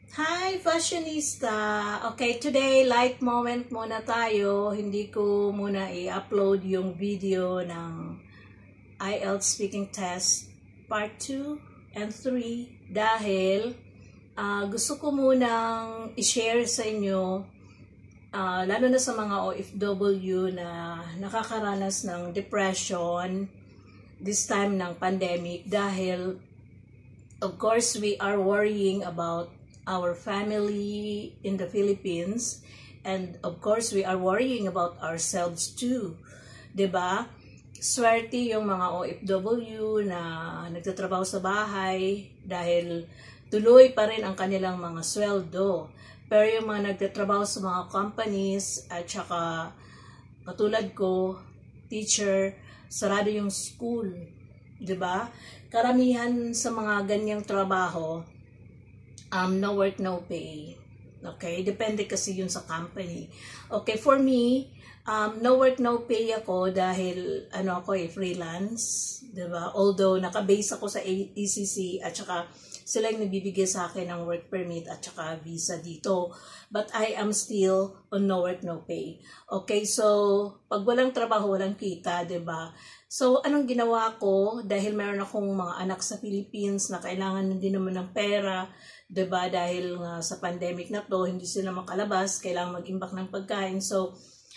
Hi, fashionista! Okay, today, light moment muna tayo. Hindi ko muna i-upload yung video ng IELTS speaking test part 2 and 3 dahil gusto ko munang i-share sa inyo lalo na sa mga OFW na nakakaranas ng depression this time ng pandemic dahil of course we are worrying about our family in the Philippines, and of course we are worrying about ourselves too, 'di ba? Swerte yung mga OFW na nagtatrabaho sa bahay dahil tuloy pa rin ang kanilang mga sweldo. Pero yung mga nagtatrabaho sa mga companies at saka katulad ko, teacher, sarado yung school, 'di ba? Karamihan sa mga ganyang trabaho, no work, no pay. Okay? Depende kasi yun sa company. Okay, for me, no work, no pay ako dahil ako freelance, 'di ba? Although naka-base ako sa ECC at saka sila yung nabibigay sa akin ng work permit at saka visa dito. But I am still on no work, no pay. Okay, so pag walang trabaho, walang kita, 'di ba? So, anong ginawa ko? Dahil meron akong mga anak sa Philippines na kailangan din naman ng pera, 'di ba? Dahil nga sa pandemic na to, hindi sila makalabas, kailangan mag-imbak ng pagkain. So,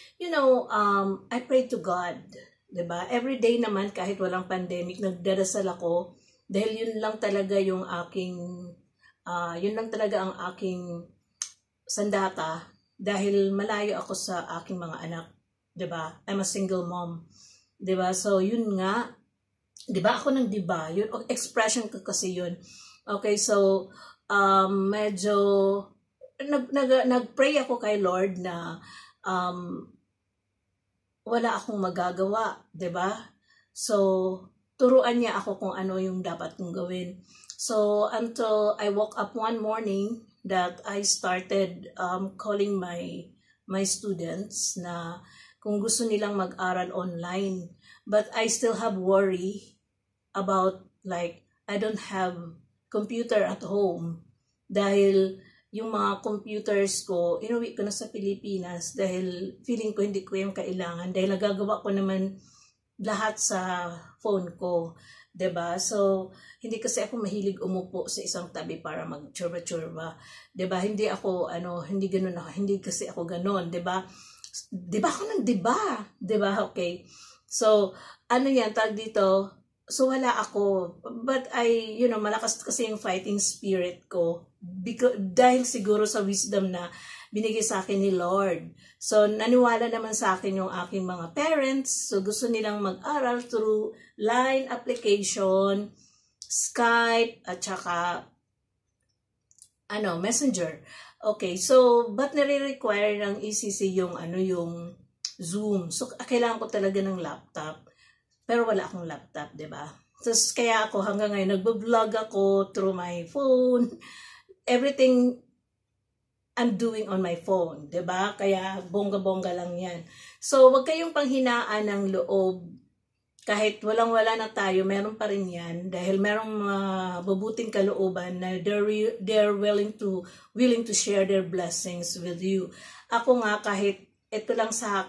I pray to God, 'di ba? Every day naman kahit walang pandemic, nagdarasal ako dahil yun lang talaga yung aking yun lang talaga ang aking sandata dahil malayo ako sa aking mga anak, 'di ba? I'm a single mom, 'di ba? So, yun nga, 'di ba? Ako nang 'di ba? Yun expression ko kasi yun. Okay, so medyo nagpray ako kay Lord na wala akong magagawa, 'di ba? So turuan niya ako kung ano yung dapat kong gawin. So until I woke up one morning that I started calling my students na kung gusto nilang mag-aral online, but I still have worry about like I don't have computer at home dahil yung mga computers ko, inuwi ko na sa Pilipinas dahil feeling ko hindi ko yung kailangan dahil nagagawa ko naman lahat sa phone ko, 'di ba? So, hindi kasi ako mahilig umupo sa isang tabi para mag-churba-churba, 'di ba? Hindi ako hindi ganoon ako, hindi kasi ako ganoon, 'di ba? 'Di ba ako nang 'di ba? 'Di ba? Okay. So, yan tag dito. So, wala ako. But malakas kasi yung fighting spirit ko. Dahil siguro sa wisdom na binigay sa akin ni Lord. So, naniwala naman sa akin yung aking mga parents. So, gusto nilang mag-aral through line application, Skype, at saka, messenger. Okay, so, but nare-require ng ECC yung Zoom. So, kailangan ko talaga ng laptop. Pero wala akong laptop, 'di ba? Tapos kaya ako hanggang ngayon nagbo-vlog ako through my phone. Everything I'm doing on my phone, 'di ba? Kaya bongga-bongga lang 'yan. So, wag kayong panghinaan ng loob. Kahit walang-wala na tayo, meron pa rin 'yan dahil merong mabubuting kalooban na they're willing to share their blessings with you. Ako nga kahit ito sa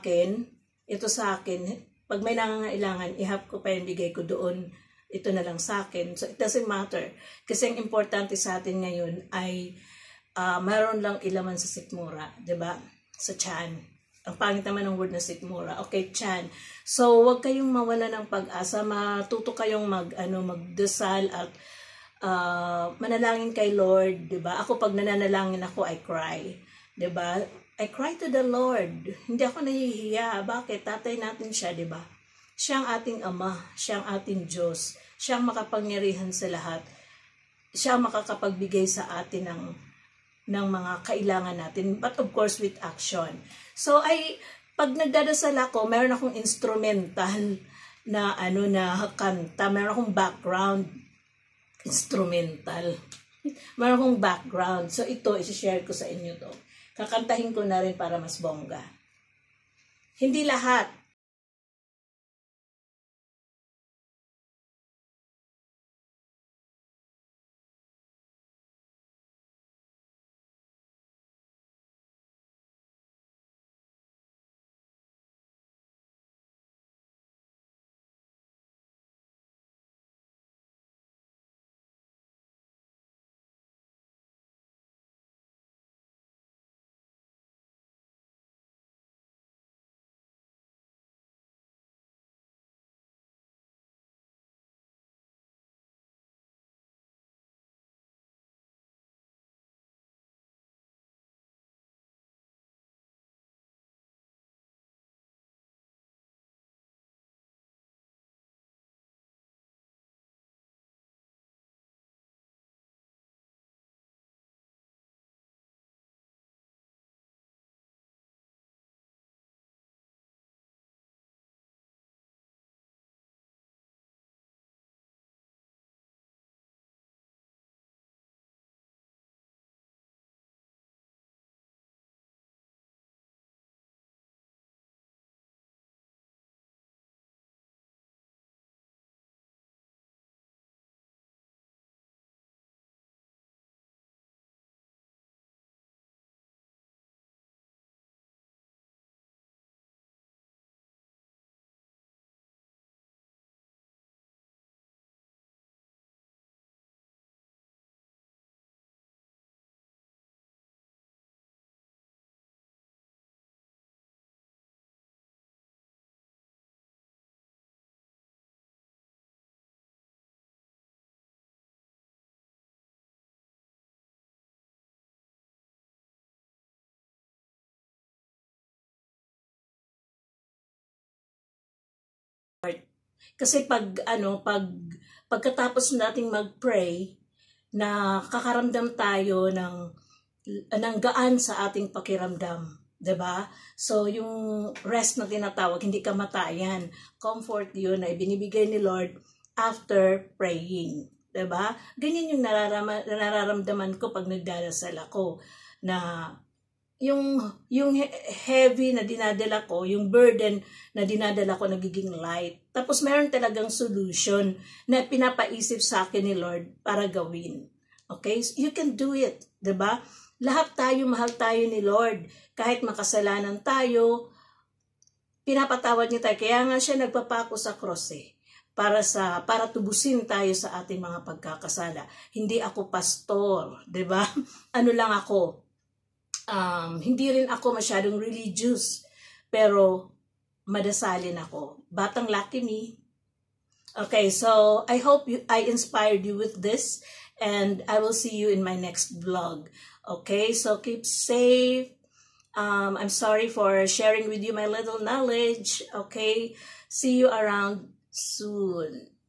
akin, pag may nangangailangan, ihap ko pa yung bigay ko doon, ito na lang sa akin. So, it doesn't matter. Kasi ang importante sa atin ngayon ay mayroon lang ilaman sa sikmura, 'di ba? Sa tiyan. Ang pangit naman ng word na sikmura. Okay, tiyan. So, wag kayong mawala ng pag-asa. Matuto kayong magdasal at manalangin kay Lord, 'di ba? Ako pag nananalangin ako, I cry, 'di ba? I cry to the Lord. Hindi ako nahihiya. Bakit? Tatay natin siya, di ba? Siya ang ating Ama. Siya ang ating Diyos. Siya ang makapangyarihan sa lahat. Siya ang makakapagbigay sa atin ng mga kailangan natin. But of course, with action. So, pag nagdadasal ako, meron akong instrumental na kanta. Meron akong background. Instrumental. Meron akong background. So, ito, isi-share ko sa inyo to. Kakantahin ko na rin para mas bongga. Hindi lahat Kasi pagkatapos nating mag-pray, na kakaramdam tayo ng gaan sa ating pakiramdam, 'di ba? So yung rest na tinatawag, hindi kamatayan, comfort 'yun na ibinibigay ni Lord after praying, 'di ba? Ganyan yung nararamdaman ko pag nagdarasal ako, na yung heavy na dinadala ko, yung burden na dinadala ko nagiging light. Tapos meron talagang solution na pinapaisip sa akin ni Lord para gawin. Okay? You can do it, 'di ba? Lahat tayo, mahal tayo ni Lord. Kahit makasalanan tayo, pinapatawad niya tayo. Kaya nga siya nagpapako sa cross para tubusin tayo sa ating mga pagkakasala. Hindi ako pastor, 'di ba? Ano lang ako, hindi rin ako masyadong religious, pero madasalin ako. Batang lucky me. Okay, so I hope I inspired you with this, and I will see you in my next vlog. Okay, so keep safe. I'm sorry for sharing with you my little knowledge. Okay, see you around soon.